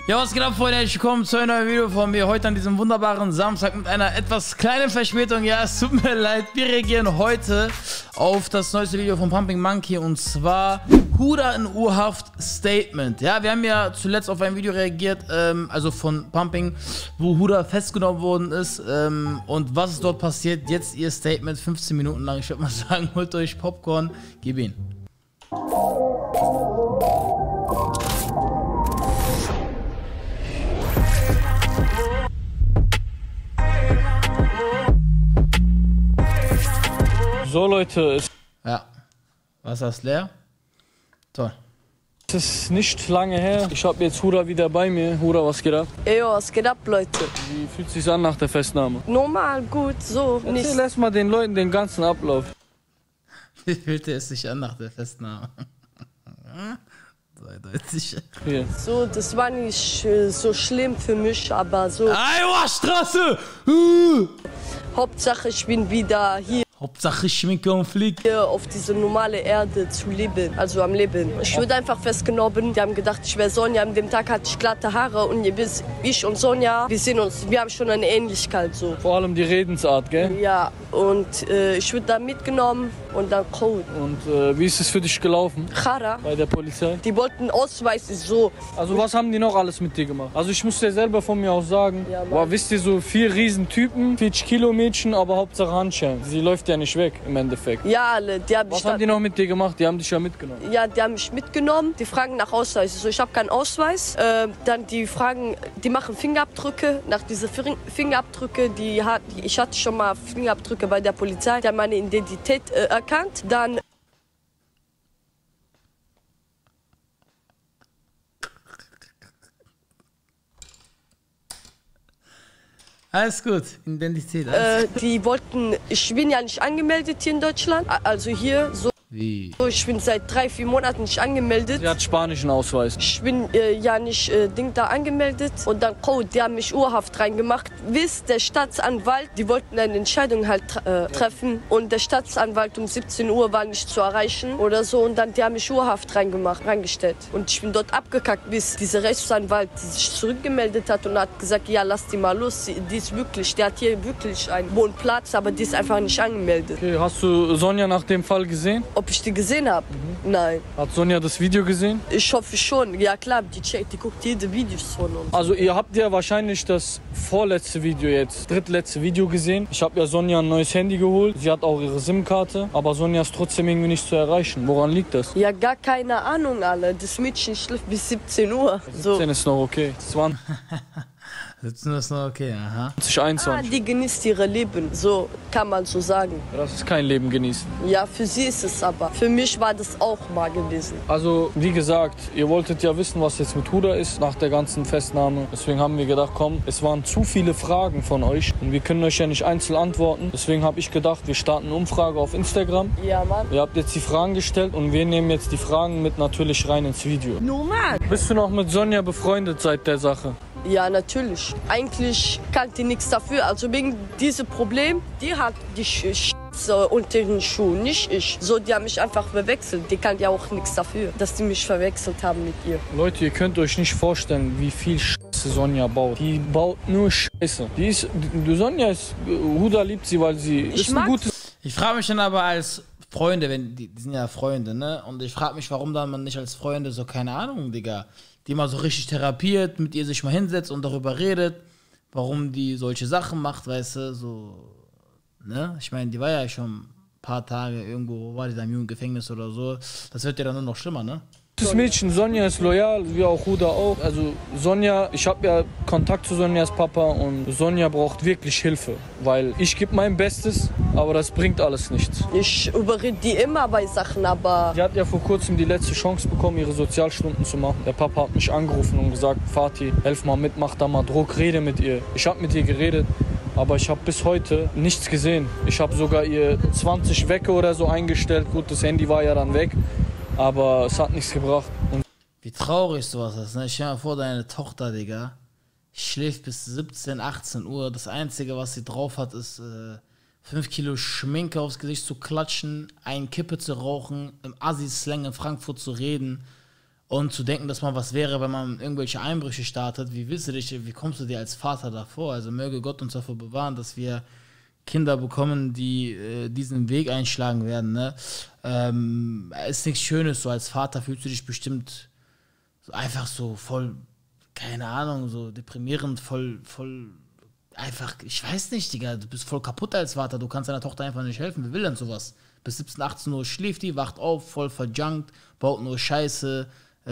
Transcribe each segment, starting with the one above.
Ja, was geht ab, Freunde? Herzlich willkommen zu einem neuen Video von mir. Heute an diesem wunderbaren Samstag mit einer etwas kleinen Verspätung. Ja, es tut mir leid. Wir reagieren heute auf das neueste Video von Pumping Monkey und zwar Huda in U-Haft Statement. Ja, wir haben ja zuletzt auf ein Video reagiert, also von Pumping, wo Huda festgenommen worden ist und was ist dort passiert. Jetzt ihr Statement, 15 Minuten lang. Ich würde mal sagen, holt euch Popcorn, gib ihn. So Leute, Ja, Wasser ist leer. Toll. es ist nicht lange her. Ich habe jetzt Huda wieder bei mir. Huda, was geht ab? Ey, was geht ab, Leute? Wie fühlt es sich an nach der Festnahme? Normal, gut, so. Erzähl erstmal den Leuten den ganzen Ablauf. Wie fühlte es sich an nach der Festnahme? Eindeutig. Hier. So, das war nicht so schlimm für mich, aber so. Straße! Hauptsache, ich bin wieder hier Hauptsache Schminke und Flieg. auf diese normale Erde zu leben, also am Leben. Ich wurde einfach festgenommen. Die haben gedacht, ich wäre Sonja. An dem Tag hatte ich glatte Haare und ihr wisst, ich und Sonja, wir haben schon eine Ähnlichkeit so. Vor allem die Redensart, gell? Ja, und ich wurde da mitgenommen und dann Code. Und wie ist es für dich gelaufen Chara, bei der Polizei? die wollten Ausweis so. Also was haben die noch alles mit dir gemacht? Also ich muss dir selber von mir aus sagen, Ja, Mann. boah, wisst ihr, so 4 Riesentypen, 40 Kilo Mädchen, aber Hauptsache Handschellen. Sie läuft ja nicht weg im Endeffekt. Ja, alle, die haben Was haben die noch mit dir gemacht? Die haben dich ja mitgenommen. Ja, die haben mich mitgenommen. Die fragen nach Ausweis. Also ich habe keinen Ausweis. Dann die fragen, die machen Fingerabdrücke. Nach diesen Fingerabdrücke, ich hatte schon mal Fingerabdrücke bei der Polizei. Die haben meine Identität erkannt. Dann Alles gut, Identität. Alles die wollten, ich bin ja nicht angemeldet hier in Deutschland. Also hier so. Wie? Ich bin seit 3-4 Monaten nicht angemeldet. Sie hat spanischen Ausweis. Ich bin ja nicht da angemeldet und dann Code, die haben mich Urhaft reingemacht. Bis der Staatsanwalt, die wollten eine Entscheidung halt treffen und der Staatsanwalt um 17 Uhr war nicht zu erreichen oder so und dann die haben mich Urhaft reingestellt und ich bin dort abgekackt, bis dieser Rechtsanwalt sich zurückgemeldet hat und hat gesagt, ja lass die mal los, die ist wirklich, der hat hier wirklich einen Wohnplatz, aber die ist einfach nicht angemeldet. Okay, hast du Sonja nach dem Fall gesehen? Ob ich die gesehen habe? Nein. Hat Sonja das Video gesehen? Ich hoffe schon. Ja klar, die guckt jede Videos von uns. Also ihr habt ja wahrscheinlich das vorletzte Video jetzt, drittletzte Video gesehen. Ich habe ja Sonja ein neues Handy geholt. Sie hat auch ihre SIM-Karte, aber Sonja ist trotzdem irgendwie nicht zu erreichen. Woran liegt das? Ja, gar keine Ahnung, alle. Das Mädchen schläft bis 17 Uhr. So. 17 ist noch okay. 17 ist noch okay, aha. 2021. Die genießt ihre Leben, so kann man so sagen. Das ist kein Leben genießen. Ja, für sie ist es aber. Für mich war das auch mal gewesen. Also wie gesagt, ihr wolltet ja wissen, was jetzt mit Huda ist nach der ganzen Festnahme. Deswegen haben wir gedacht, komm, es waren zu viele Fragen von euch und wir können euch ja nicht einzeln antworten. Deswegen habe ich gedacht, wir starten eine Umfrage auf Instagram. Ja, Mann. Ihr habt jetzt die Fragen gestellt und wir nehmen jetzt die Fragen mit natürlich rein ins Video. Normal. Bist du noch mit Sonja befreundet seit der Sache? Ja, natürlich. Eigentlich kann die nichts dafür. Also wegen diesem Problem, die hat die unter den Schuhen, nicht ich. So, die haben mich einfach verwechselt. Die kann ja auch nichts dafür, dass die mich verwechselt haben mit ihr. Leute, ihr könnt euch nicht vorstellen, wie viel Scheiße Sonja baut. Die baut nur Scheiße. Sonja ist, Huda liebt sie, weil sie ist ein gutes... Ich frage mich dann aber als Freunde, wenn die sind ja Freunde, ne? Und ich frage mich, warum dann man nicht als Freunde so, keine Ahnung, Digga, die mal so richtig therapiert, mit ihr sich mal hinsetzt und darüber redet, warum die solche Sachen macht, weißt du, so, ne? Ich meine, die war ja schon ein paar Tage irgendwo, war die da im Jugendgefängnis oder so. Das wird ja dann nur noch schlimmer, ne? Das Mädchen, Sonja ist loyal, wie auch Huda auch. Also Sonja, ich habe ja Kontakt zu Sonjas Papa und Sonja braucht wirklich Hilfe, weil ich gebe mein Bestes, aber das bringt alles nichts. Ich überrede die immer bei Sachen, aber... Sie hat ja vor kurzem die letzte Chance bekommen, ihre Sozialstunden zu machen. Der Papa hat mich angerufen und gesagt, Vati, helf mal mit, mach da mal Druck, rede mit ihr. Ich habe mit ihr geredet, aber ich habe bis heute nichts gesehen. Ich habe sogar ihr 20 Wecker oder so eingestellt. Gut, das Handy war ja dann weg. Aber es hat nichts gebracht. Und wie traurig sowas ist, ne? Stell dir mal vor, deine Tochter, Digga, schläft bis 17, 18 Uhr. Das Einzige, was sie drauf hat, ist 5 Kilo Schminke aufs Gesicht zu klatschen, eine Kippe zu rauchen, im Assi-Slang in Frankfurt zu reden Und zu denken, dass man was wäre, wenn man irgendwelche Einbrüche startet, wie kommst du dir als Vater davor? Also möge Gott uns davor bewahren, dass wir Kinder bekommen, die diesen Weg einschlagen werden. Ne? Ist nichts Schönes, so als Vater fühlst du dich bestimmt so einfach so voll, keine Ahnung, so deprimierend, voll einfach, ich weiß nicht, Digga, du bist voll kaputt als Vater, du kannst deiner Tochter einfach nicht helfen, wer will denn sowas? Bis 17, 18 Uhr schläft die, wacht auf, voll verjunkt, baut nur Scheiße,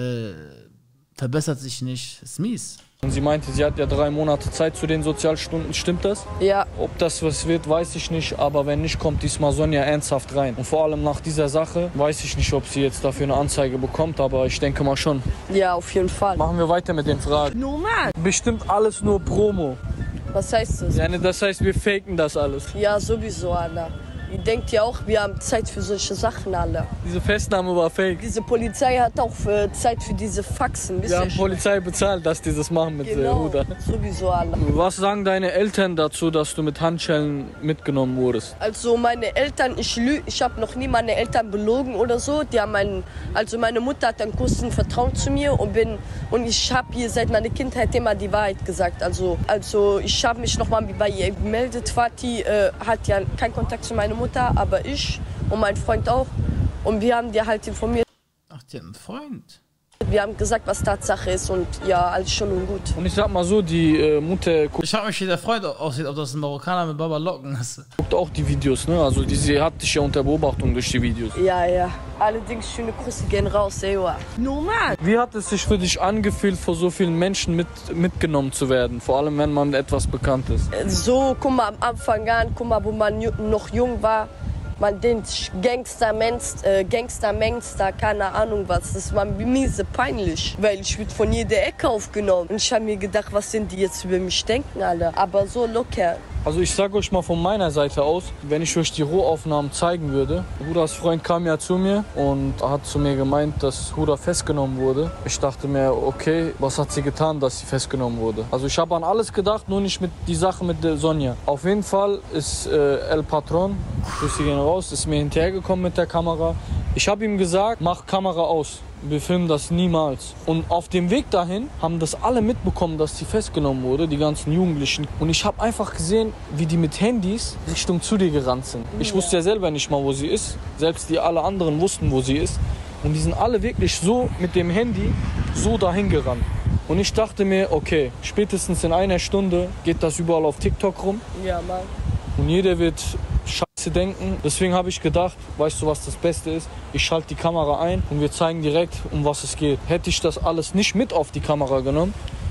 verbessert sich nicht, ist mies. Und sie meinte, sie hat ja 3 Monate Zeit zu den Sozialstunden, stimmt das? Ja. Ob das was wird, weiß ich nicht, aber wenn nicht, kommt diesmal Sonja ernsthaft rein. Und vor allem nach dieser Sache weiß ich nicht, ob sie jetzt dafür eine Anzeige bekommt, aber ich denke mal schon. Ja, auf jeden Fall. Machen wir weiter mit den Fragen. Normal. Bestimmt alles nur Promo. Was heißt das? Ja, ne, das heißt, wir faken das alles. Ja, sowieso, Alter. Ihr denkt ja auch, wir haben Zeit für solche Sachen, alle. Diese Festnahme war fake. Diese Polizei hat auch Zeit für diese Faxen. Wir haben Polizei bezahlt, dass die das machen mit genau, Huda. Sowieso, alle. Was sagen deine Eltern dazu, dass du mit Handschellen mitgenommen wurdest? Also meine Eltern, ich habe noch nie meine Eltern belogen oder so. Die haben meine Mutter hat einen großen Vertrauen zu mir und ich habe hier seit meiner Kindheit immer die Wahrheit gesagt. Also ich habe mich nochmal bei ihr gemeldet. Fatih hat ja keinen Kontakt zu meiner Mutter, aber ich und mein Freund auch. Und wir haben die halt informiert. Ach, die hat einen Freund. Wir haben gesagt, was Tatsache ist und ja, alles schon und gut. Und ich sag mal so, die Mutter Ich frage mich, wie der Freund aussieht, ob das ein Marokkaner mit Baba Locken ist. guckt auch die Videos, ne? Also sie hat dich ja unter Beobachtung durch die Videos. Ja. Allerdings schöne Grüße gehen raus, ey. Normal. Wie hat es sich für dich angefühlt, vor so vielen Menschen mitgenommen zu werden? Vor allem, wenn man etwas bekannt ist. So, guck mal, am Anfang an, wo man noch jung war, man denkt Gangster, keine Ahnung was. Das war mir miese peinlich, weil ich wird von jeder Ecke aufgenommen. Und ich habe mir gedacht, was sind die jetzt über mich denken, alle. Aber so locker. Also ich sag euch mal von meiner Seite aus, wenn ich euch die Rohaufnahmen zeigen würde. Hudas Freund kam ja zu mir und hat zu mir gemeint, dass Huda festgenommen wurde. Ich dachte mir, okay, was hat sie getan, dass sie festgenommen wurde? Also ich habe an alles gedacht, nur nicht mit die Sache mit der Sonja. Auf jeden Fall ist El Patron, Grüße gehen raus, ist mir hinterhergekommen mit der Kamera. Ich habe ihm gesagt, mach Kamera aus. Wir filmen das niemals. Und auf dem Weg dahin haben das alle mitbekommen, dass sie festgenommen wurde, die ganzen Jugendlichen. Und ich habe einfach gesehen, wie die mit Handys Richtung zu dir gerannt sind. Ich wusste ja selber nicht mal, wo sie ist. Selbst die alle anderen wussten, wo sie ist. Und die sind alle wirklich so mit dem Handy so dahin gerannt. Und ich dachte mir, okay, spätestens in einer Stunde geht das überall auf TikTok rum. Ja, Mann. Und jeder wird Scheiße denken. Deswegen habe ich gedacht, weißt du, was das Beste ist? Ich schalte die Kamera ein und wir zeigen direkt, um was es geht. Hätte ich das alles nicht mit auf die Kamera genommen,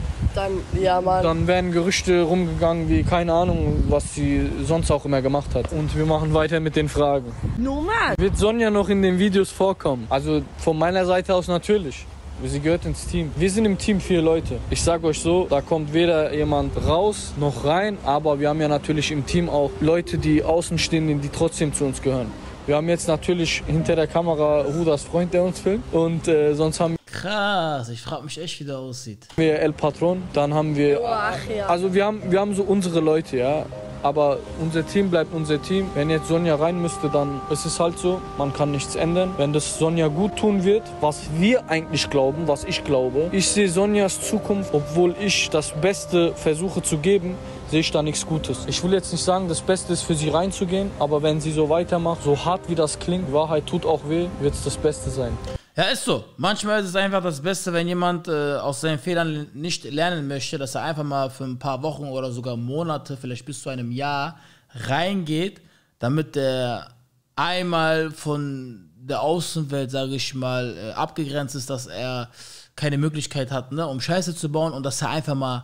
dann wären Gerüchte rumgegangen wie keine Ahnung, was sie sonst auch immer gemacht hat. Und wir machen weiter mit den Fragen. Normal. Wird Sonja noch in den Videos vorkommen? Also von meiner Seite aus natürlich. Sie gehört ins Team. Wir sind im Team 4 Leute. Ich sag euch so, da kommt weder jemand raus noch rein, aber wir haben ja natürlich im Team auch Leute, die außen stehen, die trotzdem zu uns gehören. Wir haben jetzt natürlich hinter der Kamera Hudas Freund, der uns filmt, und sonst haben Krass, ich frage mich echt, wie der aussieht. wir El Patron, dann haben wir, Ach, ja. also wir haben so unsere Leute, ja. Aber unser Team bleibt unser Team. Wenn jetzt Sonja rein müsste, dann ist es halt so. Man kann nichts ändern. Wenn das Sonja gut tun wird, was wir eigentlich glauben, was ich glaube. Ich sehe Sonjas Zukunft, obwohl ich das Beste versuche zu geben, sehe ich da nichts Gutes. Ich will jetzt nicht sagen, das Beste ist für sie reinzugehen, aber wenn sie so weitermacht, so hart wie das klingt, Wahrheit tut auch weh, wird es das Beste sein. Ja, ist so. Manchmal ist es einfach das Beste, wenn jemand aus seinen Fehlern nicht lernen möchte, dass er einfach mal für ein paar Wochen oder sogar Monate, vielleicht bis zu einem Jahr, reingeht, damit er einmal von der Außenwelt, sage ich mal, abgegrenzt ist, dass er keine Möglichkeit hat, ne, um Scheiße zu bauen, und dass er einfach mal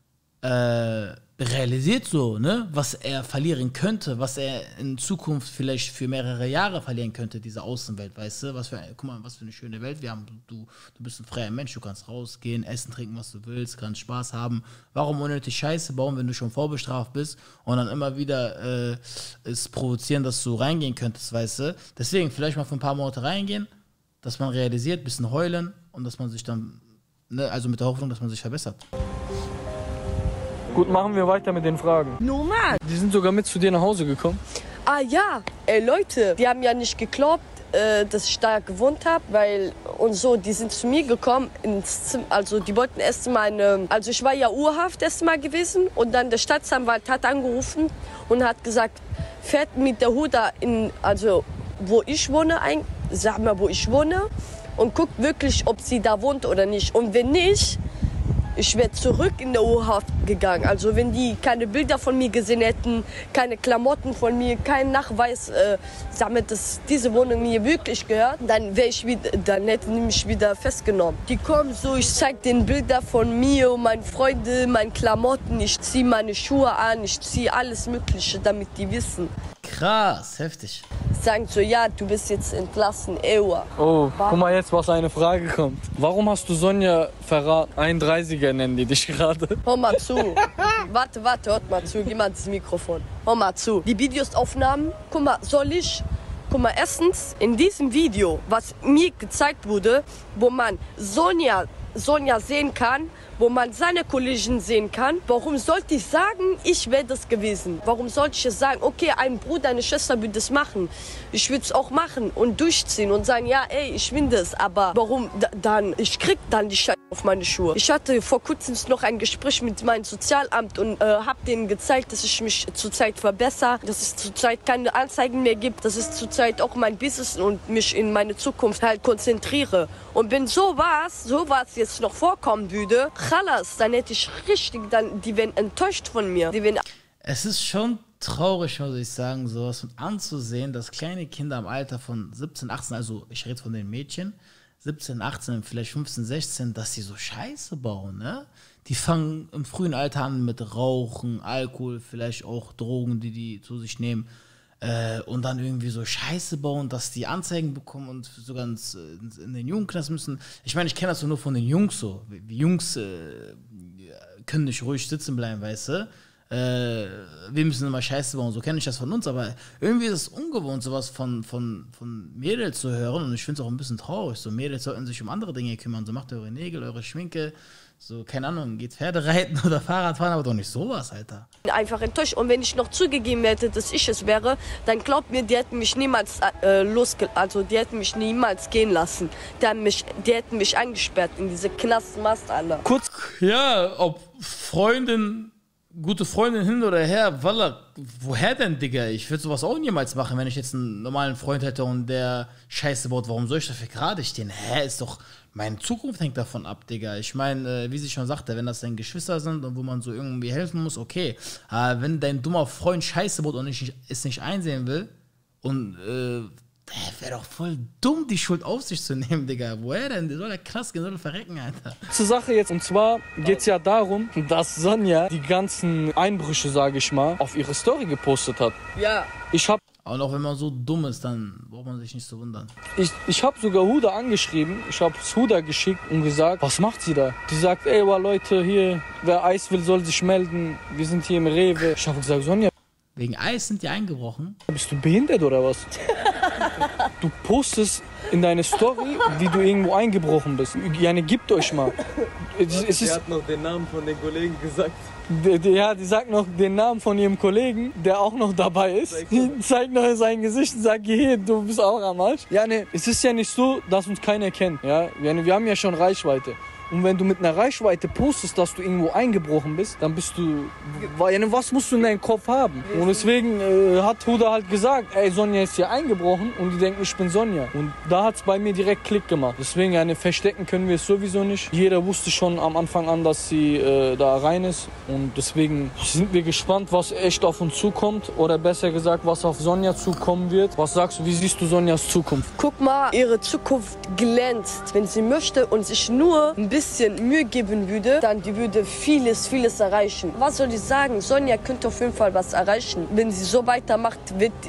realisiert so, ne, was er verlieren könnte, was er in Zukunft vielleicht für mehrere Jahre verlieren könnte, diese Außenwelt, weißt du? Guck mal, was für eine schöne Welt wir haben. Du bist ein freier Mensch, du kannst rausgehen, essen, trinken, was du willst, kannst Spaß haben. Warum unnötig Scheiße bauen, wenn du schon vorbestraft bist und dann immer wieder es provozieren, dass du reingehen könntest, weißt du? Deswegen vielleicht mal für ein paar Monate reingehen, dass man realisiert, ein bisschen heulen und dass man sich dann, ne, also mit der Hoffnung, dass man sich verbessert. Gut, machen wir weiter mit den Fragen. Normal. Die sind sogar mit zu dir nach Hause gekommen. Ah ja, ey Leute, die haben ja nicht geglaubt, dass ich da gewohnt habe, weil und so, die sind zu mir gekommen ins Zimmer, also die wollten erst mal also ich war ja urhaft erst mal gewesen und dann der Staatsanwalt hat angerufen und hat gesagt, fährt mit der Huda also wo ich wohne, sag mal, wo ich wohne und guckt wirklich, ob sie da wohnt oder nicht. Und wenn nicht, ich wäre zurück in der Urhaft gegangen. Also wenn die keine Bilder von mir gesehen hätten, keine Klamotten von mir, kein Nachweis, dass diese Wohnung mir wirklich gehört, dann hätten die mich wieder festgenommen. Die kommen so, ich zeige denen Bilder von mir und meinen Freunden, meinen Klamotten, ich ziehe meine Schuhe an, ich ziehe alles Mögliche, damit die wissen. Krass, heftig. Sagen so, ja, du bist jetzt entlassen, Ewa. Oh, guck mal jetzt, was eine Frage kommt. Warum hast du Sonja verraten? 31er nennen die dich gerade. Hör mal zu. Warte, hört mal zu. Gib mal das Mikrofon. Hör mal zu. Die Videoaufnahmen, guck mal, erstens, in diesem Video, was mir gezeigt wurde, wo man Sonja sehen kann, wo man seine Kollegen sehen kann. Warum sollte ich sagen, ich wäre das gewesen? Warum sollte ich sagen, okay, ein Bruder, eine Schwester würde das machen. Ich würde es auch machen und durchziehen und sagen, ja, ey, ich will das. Aber warum dann? Ich krieg dann die Scheiße auf meine Schuhe. Ich hatte vor kurzem noch ein Gespräch mit meinem Sozialamt und habe denen gezeigt, dass ich mich zurzeit verbessere, dass es zurzeit keine Anzeigen mehr gibt, dass es zurzeit auch mein Business und mich in meine Zukunft halt konzentriere. Und wenn sowas jetzt noch vorkommen würde, Chalas, dann hätte ich die wären enttäuscht von mir. Es ist schon traurig, muss ich sagen, sowas von anzusehen, dass kleine Kinder im Alter von 17, 18, also ich rede von den Mädchen, 17, 18, vielleicht 15, 16, dass sie so Scheiße bauen, ne? Die fangen im frühen Alter an mit Rauchen, Alkohol, vielleicht auch Drogen, die zu sich nehmen. Und dann irgendwie so Scheiße bauen, dass die Anzeigen bekommen und sogar in den Jugendknast müssen. Ich meine, ich kenne das nur von den Jungs so. Die Jungs können nicht ruhig sitzen bleiben, weißt du? Wir müssen immer Scheiße bauen, so kenne ich das von uns, aber irgendwie ist es ungewohnt, sowas von Mädels zu hören und ich finde es auch ein bisschen traurig. So Mädels sollten sich um andere Dinge kümmern, so macht eure Nägel, eure Schminke, so, keine Ahnung, geht Pferde reiten oder Fahrrad fahren, aber doch nicht sowas, Alter. Einfach enttäuscht. Und wenn ich noch zugegeben hätte, dass ich es wäre, dann glaubt mir, die hätten mich niemals die hätten mich niemals gehen lassen. Die hätten mich eingesperrt in diese Knastmast alle. Kurz, ja, ob gute Freundin hin oder her, Wallah, woher denn, Digga? Ich würde sowas auch niemals machen, wenn ich jetzt einen normalen Freund hätte und der Scheiße baut. Warum soll ich dafür gerade stehen? Ist doch, meine Zukunft hängt davon ab, Digga. Ich meine, wie sie schon sagte, wenn das deine Geschwister sind und wo man so irgendwie helfen muss, okay. Aber wenn dein dummer Freund Scheiße baut und es nicht einsehen will und wäre doch voll dumm, die Schuld auf sich zu nehmen, Digga. Woher denn? Der soll ja krass gehen, soll er verrecken, Alter. Zur Sache jetzt, und zwar geht es ja darum, dass Sonja die ganzen Einbrüche, sage ich mal, auf ihre Story gepostet hat. Ja. Und auch wenn man so dumm ist, dann braucht man sich nicht zu wundern. Ich habe sogar Huda angeschrieben, ich habe es Huda geschickt und gesagt, was macht sie da? Die sagt, ey, Leute, hier, wer Eis will, soll sich melden, wir sind hier im Rewe. Ich habe gesagt, Sonja, wegen Eis sind die eingebrochen? Bist du behindert oder was? Du postest in deine Story, wie du irgendwo eingebrochen bist. Jane, gebt euch mal. Sie hat noch den Namen von den Kollegen gesagt. Ja, die sagt noch den Namen von ihrem Kollegen, der auch noch dabei ist. Zeigt noch sein Gesicht und sagt, hey, du bist auch am Arsch. Ja, ne, es ist ja nicht so, dass uns keiner kennt. Ja? Wir haben ja schon Reichweite. Und wenn du mit einer Reichweite postest, dass du irgendwo eingebrochen bist, dann bist du... Was musst du in deinem Kopf haben? Und deswegen hat Huda halt gesagt, ey, Sonja ist hier eingebrochen und die denken, ich bin Sonja. Und da hat es bei mir direkt Klick gemacht. Deswegen, verstecken können wir es sowieso nicht. Jeder wusste schon am Anfang an, dass sie da rein ist. Und deswegen sind wir gespannt, was echt auf uns zukommt. Oder besser gesagt, was auf Sonja zukommen wird. Was sagst du, wie siehst du Sonjas Zukunft? Guck mal, ihre Zukunft glänzt. Wenn sie möchte und sich nur ein bisschen Mühe geben würde, dann die würde vieles erreichen. Was soll ich sagen? Sonja könnte auf jeden Fall was erreichen. Wenn sie so weitermacht,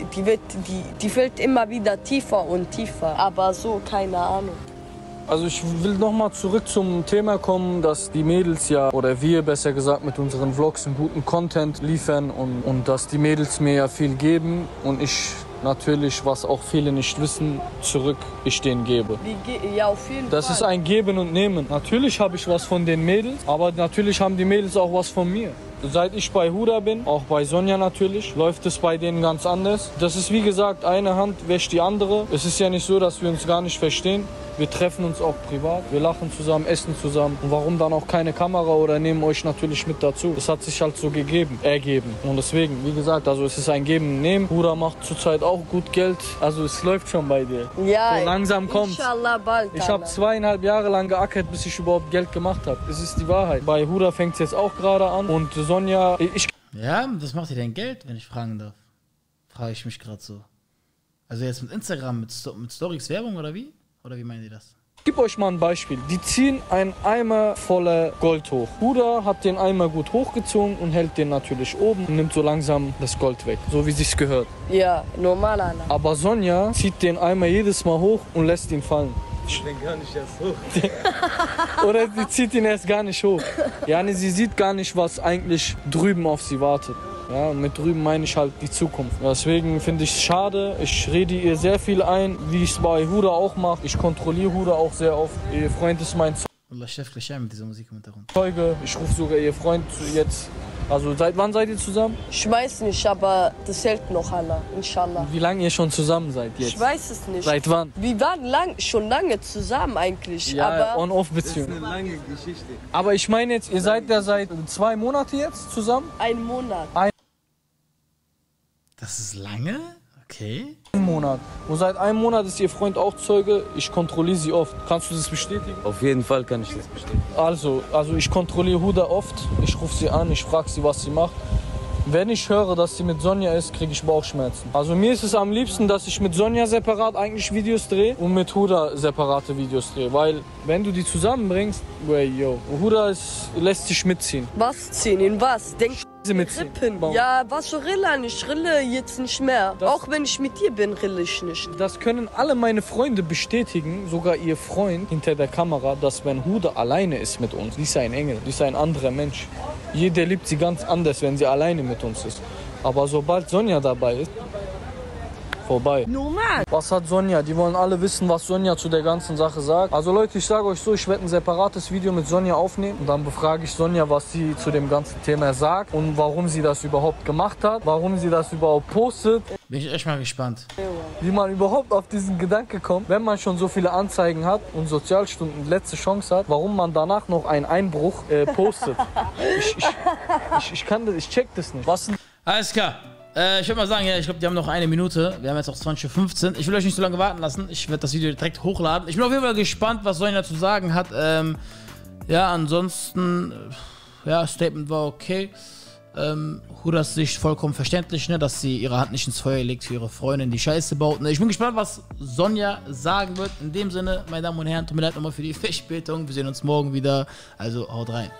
die fällt immer wieder tiefer und tiefer. Aber so, keine Ahnung. Also ich will nochmal zurück zum Thema kommen, dass die Mädels ja, oder wir besser gesagt, mit unseren Vlogs einen guten Content liefern und dass die Mädels mir ja viel geben und ich natürlich, was auch viele nicht wissen, ich denen gebe. Ja, auf jeden Fall. Das ist ein Geben und Nehmen. Natürlich habe ich was von den Mädels, aber natürlich haben die Mädels auch was von mir. seit ich bei Huda bin, auch bei Sonja natürlich, läuft es bei denen ganz anders. Das ist wie gesagt, eine Hand wäscht die andere. Es ist ja nicht so, dass wir uns gar nicht verstehen. Wir treffen uns auch privat, wir lachen zusammen, essen zusammen. Und warum dann auch keine Kamera oder nehmen euch natürlich mit dazu? Das hat sich halt so ergeben. Und deswegen, wie gesagt, also es ist ein Geben und Nehmen. Huda macht zurzeit auch gut Geld. Also es läuft schon bei dir. Ja, so langsam kommt's. Inshallah bald. Ich habe 2,5 Jahre lang geackert, bis ich überhaupt Geld gemacht habe. Das ist die Wahrheit. Bei Huda fängt es jetzt auch gerade an. Und Sonja, Ja, das macht ihr denn Geld, wenn ich fragen darf? Frage ich mich gerade so. Also jetzt mit Instagram, mit Stories Werbung oder wie? Oder wie meint ihr das? Ich gebe euch mal ein Beispiel. Die ziehen einen Eimer voller Gold hoch. Huda hat den Eimer gut hochgezogen und hält den natürlich oben und nimmt so langsam das Gold weg. So wie sich's gehört. Ja, normal, Alter. Aber Sonja zieht den Eimer jedes Mal hoch und lässt ihn fallen. Ich bin gar nicht erst hoch. Oder sie zieht ihn erst gar nicht hoch. Ja, nee, sie sieht gar nicht, was eigentlich drüben auf sie wartet. Ja, und mit drüben meine ich halt die Zukunft. Deswegen finde ich es schade. Ich rede ihr sehr viel ein, wie ich es bei Huda auch mache. Ich kontrolliere Huda auch sehr oft. Ihr Freund ist mein Allah Chef gleich mit dieser Musik im Hintergrund. Zeuge. Ich rufe sogar ihr Freund jetzt. Also seit wann seid ihr zusammen? Ich weiß nicht, aber das hält noch, Allah. Inshallah. Wie lange ihr schon zusammen seid jetzt? Ich weiß es nicht. Seit wann? Wir waren schon lange zusammen eigentlich. Ja, aber On-Off-Beziehung. Das ist eine lange Geschichte. Aber ich meine jetzt, ihr seid ja seit 2 Monaten jetzt zusammen? ein Monat. Das ist lange? Okay. Ein Monat. Und seit einem Monat ist ihr Freund auch Zeuge. Ich kontrolliere sie oft. Kannst du das bestätigen? Auf jeden Fall kann ich das bestätigen. Also ich kontrolliere Huda oft. Ich rufe sie an, ich frage sie, was sie macht. Wenn ich höre, dass sie mit Sonja ist, kriege ich Bauchschmerzen. Also mir ist es am liebsten, dass ich mit Sonja separat eigentlich Videos drehe und mit Huda separate Videos drehe. Weil wenn du die zusammenbringst, Huda lässt sich mitziehen. Was ziehen? In was? Denk Sie mitziehen. Rippen. Ja, was so Rille? Ich rille jetzt nicht mehr. Auch wenn ich mit dir bin, rille ich nicht. Das können alle meine Freunde bestätigen, sogar ihr Freund hinter der Kamera, dass wenn Huda alleine ist mit uns, die ist ein Engel, die ist ein anderer Mensch. Jeder liebt sie ganz anders, wenn sie alleine mit uns ist. Aber sobald Sonja dabei ist, vorbei. Normal. Was hat Sonja? Die wollen alle wissen, was Sonja zu der ganzen Sache sagt. Also Leute, ich sage euch so, ich werde ein separates Video mit Sonja aufnehmen. Und dann befrage ich Sonja, was sie zu dem ganzen Thema sagt und warum sie das überhaupt gemacht hat, warum sie das überhaupt postet. Bin ich echt mal gespannt. Wie man überhaupt auf diesen Gedanke kommt, wenn man schon so viele Anzeigen hat und Sozialstunden letzte Chance hat, warum man danach noch einen Einbruch postet. Ich check das nicht. Was Alles klar. Ich würde mal sagen, ja, ich glaube, die haben noch 1 Minute. Wir haben jetzt auch 20:15 Uhr. Ich will euch nicht so lange warten lassen. Ich werde das Video direkt hochladen. Ich bin auf jeden Fall gespannt, was Sonja zu sagen hat. Ja, ansonsten, ja, Statement war okay. Hudas Sicht vollkommen verständlich, ne, dass sie ihre Hand nicht ins Feuer legt für ihre Freundin, die Scheiße baut. Ne. Ich bin gespannt, was Sonja sagen wird. In dem Sinne, meine Damen und Herren, tut mir leid nochmal für die Verspätung. Wir sehen uns morgen wieder. Also, haut rein.